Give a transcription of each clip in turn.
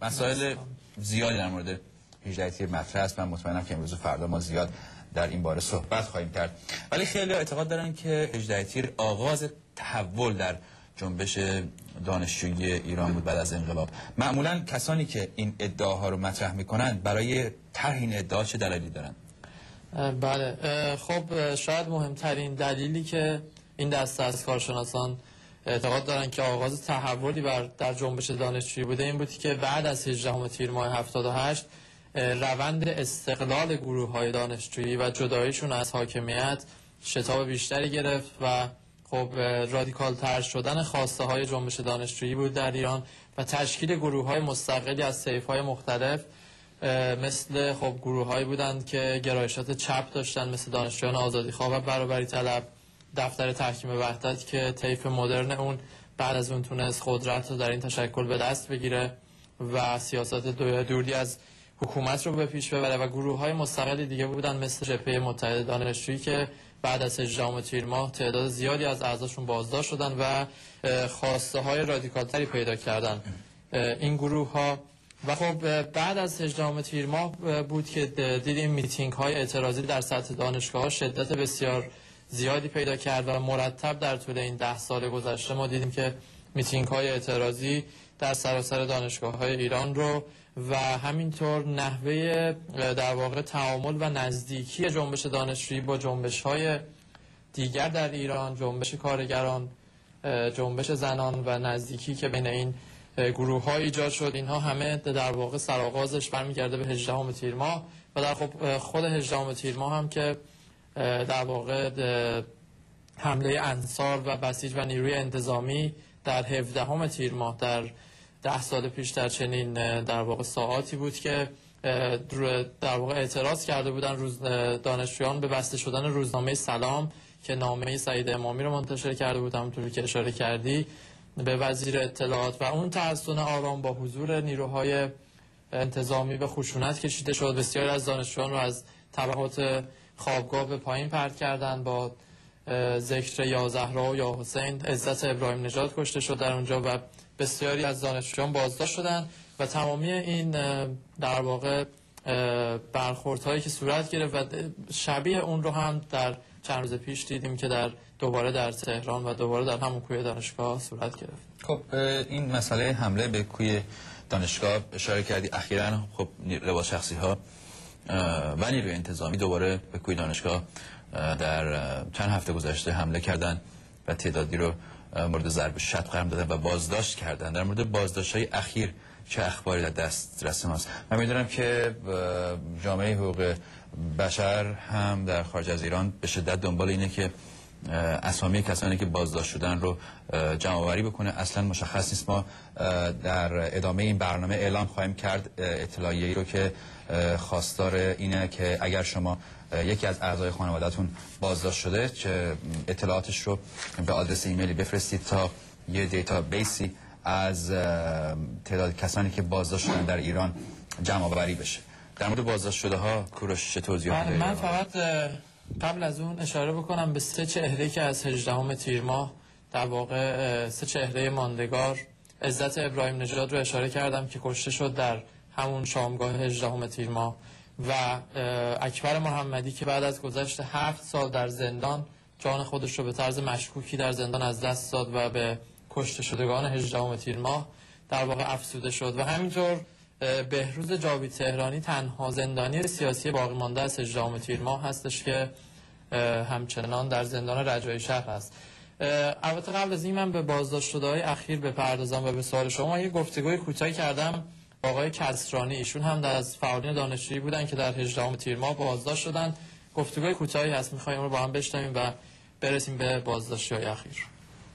مسائل زیادی در مورد 18 تیر مطرح است. من مطمئنم که امروز و فردا ما زیاد در این باره صحبت خواهیم کرد. ولی خیلی اعتقاد دارن که 18 تیر آغاز تحول در جنبش دانشجویی ایران بود بعد از انقلاب. معمولا کسانی که این ادعاها رو مطرح میکنن برای طرح این ادعا چه دلیلی دارن؟ بله، خب شاید مهمترین دلیلی که این دسته از کارشناسان اعتقاد دارن که آغاز تحولی در جنبش دانشجویی بوده این بود که بعد از 18 تیر ماه 78 روند استقلال گروه‌های دانشجویی و جداییشون از حاکمیت شتاب بیشتری گرفت و خب رادیکال تر شدن خواسته های جنبش دانشجویی بود در ایران و تشکیل گروه های مستقلی از طیف های مختلف مثل خب گروه هایی بودند که گرایشات چپ داشتن، مثل دانشجویان آزادیخواه و برابری طلب، دفتر تحکیم وحدت که طیف مدرن اون بعد از اون تونست قدرت رو در این تشکل به دست بگیره و سیاست دوری از حکومت رو به پیش ببره، و گروه های مستقلی دیگه بودن مثل جبهه متحد دانشجویی که بعد از 18 تیر ماه تعداد زیادی از اعضاشون بازداشت شدن و خواسته های رادیکال تری پیدا کردن این گروه ها. و خب بعد از 18 تیر ماه بود که دیدیم میتینگ های اعتراضی در سطح دانشگاه ها شدت بسیار زیادی پیدا کرد و مرتب در طول این 10 سال گذشته ما دیدیم که میتینگ های اعتراضی در سراسر دانشگاه های ایران رو و همینطور نحوه در واقع تعامل و نزدیکی جنبش دانشجویی با جنبش های دیگر در ایران، جنبش کارگران، جنبش زنان و نزدیکی که بین این گروه ها ایجاد شد، اینها همه در واقع سرآغازش برمیگرده به 18 تیر ماه و در خود 18 تیر ماه هم که در واقع حمله انصار و بسیج و نیروی انتظامی در 17 تیر ماه در 10 سال پیش در چنین در واقع ساعاتی بود که در واقع اعتراض کرده بودن دانشجویان به بسته شدن روزنامه سلام که نامه سعید امامی رو منتشر کرده بود، همونطوری که اشاره کردی، به وزیر اطلاعات، و اون تحصن آرام با حضور نیروهای انتظامی به خشونت کشیده شد. بسیاری از دانشجویان رو از طبقات خوابگاه به پایین پرت کردن با ذکر یا زهرا و یا حسین. عزت ابراهیم نژاد کشته شد در اونجا و بسیاری از دانشجویان بازداشت شدن و تمامی این در واقع برخوردهایی که صورت گرفت و شبیه اون رو هم در چند روز پیش دیدیم که دوباره در تهران و دوباره در همون کوی دانشگاه صورت گرفت. خب این مسئله حمله به کوی دانشگاه اشاره کردی. اخیراً خب لباس شخصی ها و نیروی انتظامی دوباره به کوی دانشگاه در چند هفته گذشته حمله کردن و تعدادی رو مورد ضرب شتم قرار دادن و بازداشت کردن. در مورد بازداشت‌های اخیر چه اخباری در دسترس ماست؟ من می‌دونم که جامعه حقوق بشر هم در خارج از ایران به شدت دنبال اینه که اسامی کسانی که بازداشت شدن رو جمع‌آوری بکنه. اصلا مشخص نیست. ما در ادامه این برنامه اعلام خواهیم کرد اطلاعیه‌ای رو که خواستار اینه که اگر شما یکی از اعضای خانواده‌تون بازداشت شده چه اطلاعاتش رو به آدرس ایمیلی بفرستید تا یه دیتابیسی از تعداد کسانی که بازداشت شدن در ایران جمع آوری بشه. در مورد بازداشت شده ها کوروش چه توضیحاتی دارید؟ من فقط قبل از اون اشاره بکنم به 3 چهره که از 18 تیر ماه در واقع 3 چهره ماندگار. عزت ابراهیم نژاد رو اشاره کردم که کشته شد در همون شامگاه 18 تیر ماه و اکبر محمدی که بعد از گذشت 7 سال در زندان جان خودش رو به طرز مشکوکی در زندان از دست داد و به کشته شدگان 18 تیر ماه در واقع افسوده شد. و همینطور بهروز جاوید تهرانی تنها زندانی سیاسی باقی مانده از 18 تیر ماه هستش که همچنان در زندان رجایی شهر هست. البته قبل از این من به بازداشت شده‌های اخیر بپردازم و به سوال شما یه گفتگوی کوتاهی کردم با آقای کسرانی. ایشون هم از فعالین دانشجویی بودن که در 18 تیر ماه بازداشت شدن. گفتگوی کوتاهی هست، می‌خوایم رو با هم بشنویم و برسیم به بازداشت‌های اخیر.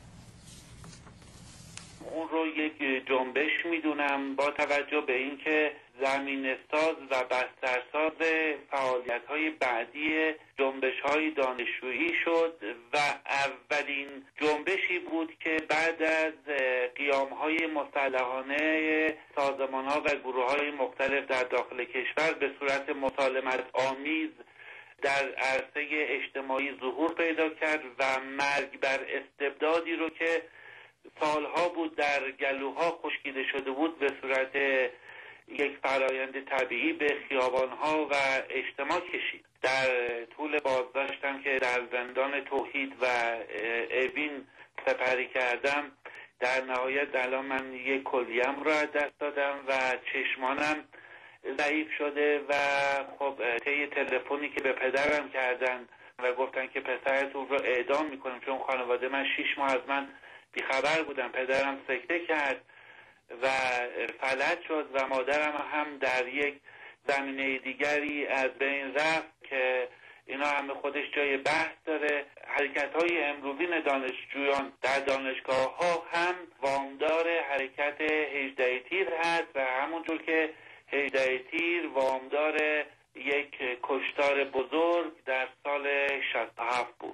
اون رو یک جنبش میدونم با توجه به اینکه زمینه‌ساز و بسترساز فعالیت‌های بعدی جنبش‌های دانشجویی شد و اولین جنبشی بود که بعد از قیام‌های مسلحانه سازمان‌ها و گروه‌های مختلف در داخل کشور به صورت مسالمت آمیز در عرصه اجتماعی ظهور پیدا کرد و مرگ بر استبدادی رو که سالها بود در گلوها خشکیده شده بود به صورت یک فرایند طبیعی به خیابانها و اجتماع کشید. در طول بازداشتم که در زندان توحید و اوین سپری کردم، در نهایت الان من یک کلیه‌ام رو از دست دادم و چشمانم ضعیف شده و خب طی تلفنی که به پدرم کردن و گفتن که پسرتون رو اعدام میکنیم، چون خانواده من 6 ماه از من بیخبر بودن. پدرم سکته کرد و فلج شد و مادرم هم در یک زمینه دیگری از بین رفت که اینا همه خودش جای بحث داره. حرکت‌های امروزین دانشجویان در دانشگاه‌ها هم وامدار حرکت 18 تیر هست و همونجور که 18 تیر وامدار یک کشتار بزرگ در سال 67 بود.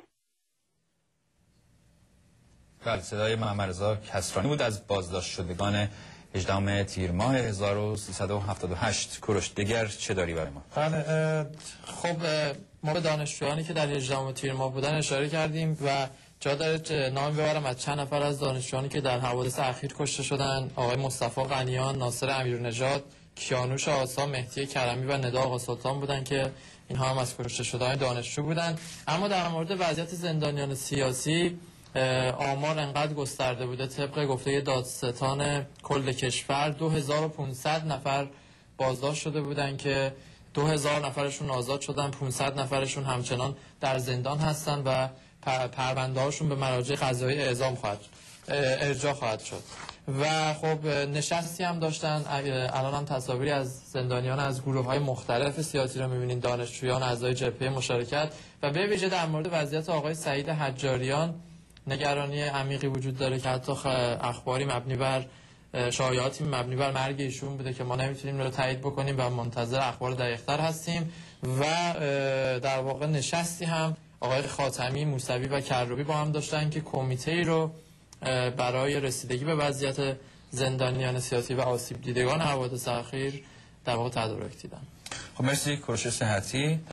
بله، صدای محمد رضا کسرانی بود از بازداشت شدگان 18 تیر ماه 1378. کوروش دیگر چه داری برای ما؟ بله، خب ما به دانشجویانی که در 18 تیر ماه بودن اشاره کردیم و جا داره نام ببرم از چند نفر از دانشجویانی که در حوادث اخیر کشته شدن: آقای مصطفی غنیان، ناصر امیرنژاد، کیانوش آسا، مهدی کرمی و ندا آقا سلطان بودن که اینها هم از کشته شده‌های دانشجو بودن. اما در مورد وضعیت زندانیان سیاسی آمار انقدر گسترده بوده، طبق گفته دادستان کل کشور 2500 نفر بازداشت شده بودن که 2000 نفرشون آزاد شدن، 500 نفرشون همچنان در زندان هستن و پرونده هاشون به مراجع قضایی ارجاع خواهد شد. و خب نشستی هم داشتن. الان هم تصاویری از زندانیان از گروه های مختلف سیاسی رو میبینین، دانشجویان، اعضای جبهه مشارکت. و به ویژه در مورد وضعیت آقای سعید حجاریان نگرانی عمیقی وجود داره که حتی اخباری مبنی بر شایعاتی مبنی بر مرگ ایشون بوده که ما نمیتونیم رو تایید بکنیم و منتظر اخبار دقیق‌تر هستیم. و در واقع نشستی هم آقای خاتمی، موسوی و کروبی با هم داشتن که کمیته‌ای رو برای رسیدگی به وضعیت زندانیان سیاسی و آسیب دیدگان حوادث اخیر در واقع تدارک دیدن. خب مرسی کوروش صحتی.